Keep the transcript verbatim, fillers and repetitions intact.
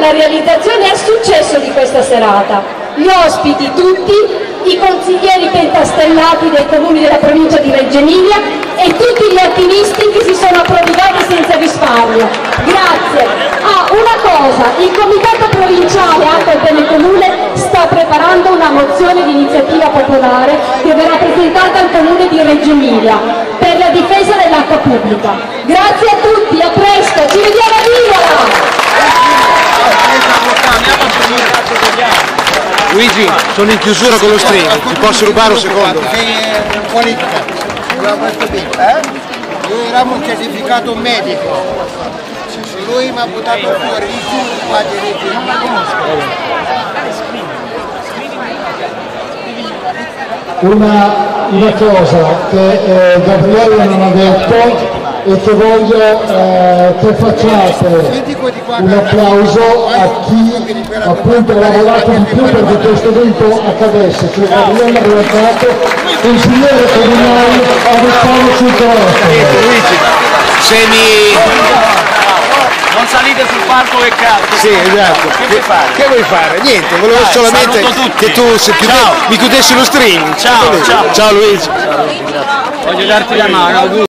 la realizzazione e al successo di questa serata. Gli ospiti tutti, i consiglieri pentastellati dei comuni della provincia di Reggio Emilia e tutti gli attivisti che si sono prodigati senza risparmio. Grazie. Ah, una cosa, il comitato provinciale Acqua e Bene Comune sta preparando una mozione di iniziativa popolare che verrà presentata al comune di Reggio Emilia per la difesa dell'acqua pubblica. Grazie a tutti, a presto, ci vediamo a Vivola! Luigi, sono in chiusura con lo stream, ti posso rubare un secondo? Sei in politica, noi eravamo un certificato medico, lui mi ha buttato fuori di tutto qua di Reggio Una, una cosa che eh, Gabriele non ha detto e che voglio eh, che facciate un applauso a chi appunto ha lavorato di più perché questo evento accadesse, cioè Gabriele Realizzato, consigliere comunale a Vespano Centro-Est. Luigi, se mi... Non salite sul palco che cazzo! Sì, esatto. Che vuoi fare? Che vuoi fare? Niente, volevo Dai, solamente che tu se chiude, mi chiudessi lo stream. Ciao, ciao. Ciao Luigi. Voglio darti la mano.